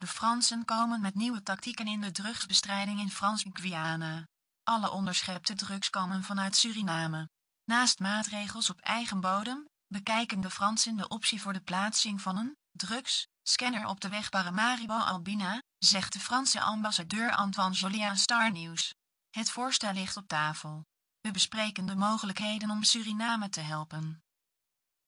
De Fransen komen met nieuwe tactieken in de drugsbestrijding in Frans-Guyana. Alle onderschepte drugs komen vanuit Suriname. Naast maatregels op eigen bodem, bekijken de Fransen de optie voor de plaatsing van een drugsscanner op de weg Paramaribo-Albina, zegt de Franse ambassadeur Antoine Joly aan Star News. Het voorstel ligt op tafel. We bespreken de mogelijkheden om Suriname te helpen.